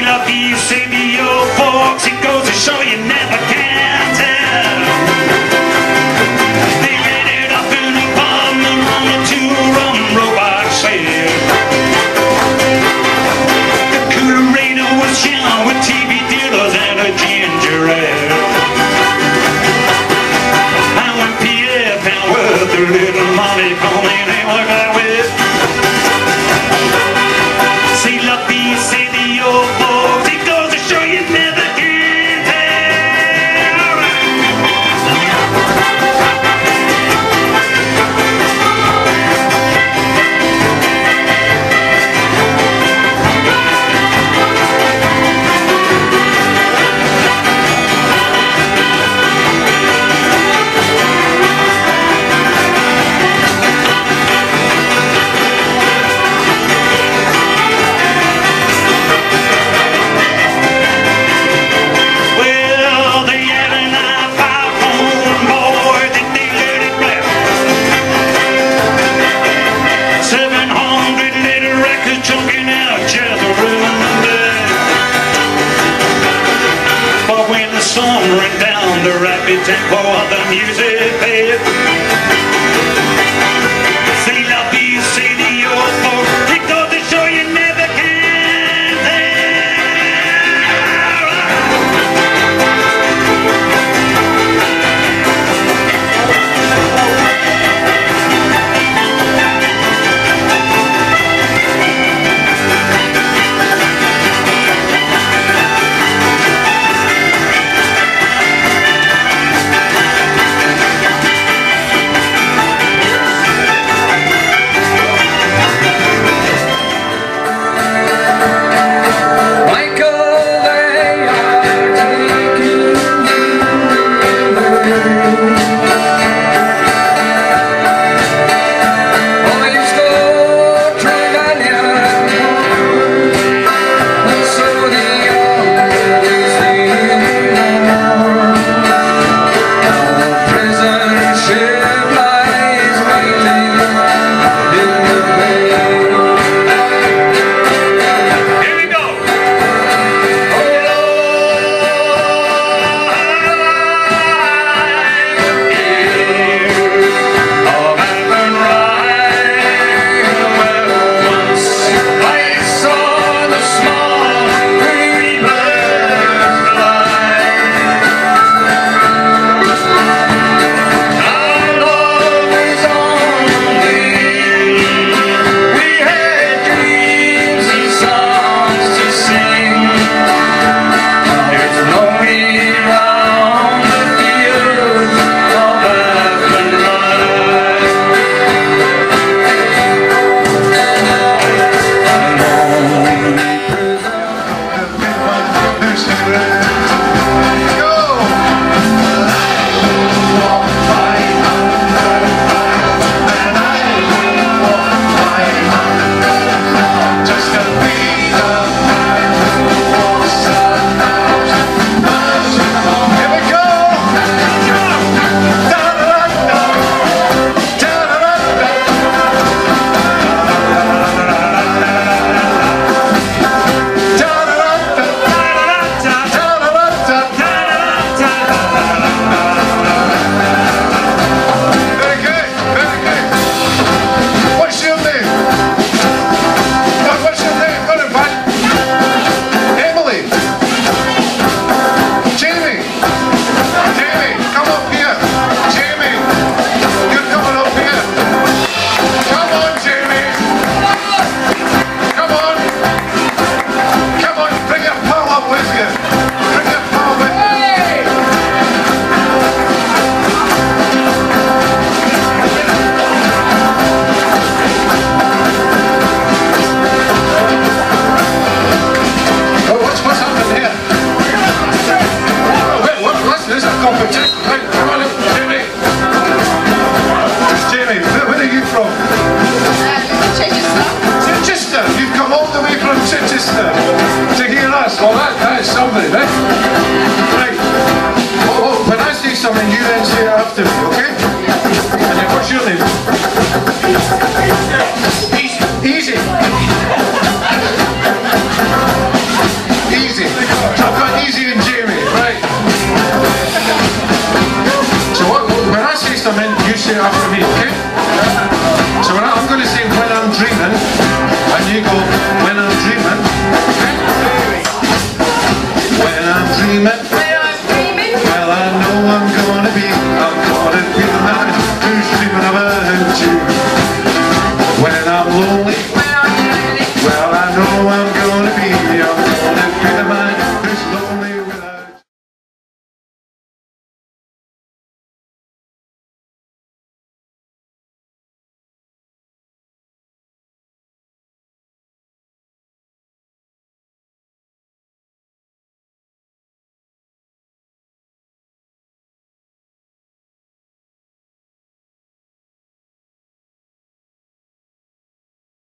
love you, say to your folks, it goes to show you never can tell. They ended up in a apartment on a two-rum robot sale. The curator was young with TV dealers and a ginger ale. And when Pierre Penworth, the little Molly coming in, look that way. Say love you, say to your folks, it goes to show you never can tell. Soaring down the rapid tempo of the music bed. Say love you, say to your folks, it goes to show you never can Right. Oh, when I say something, you then say it after me, okay?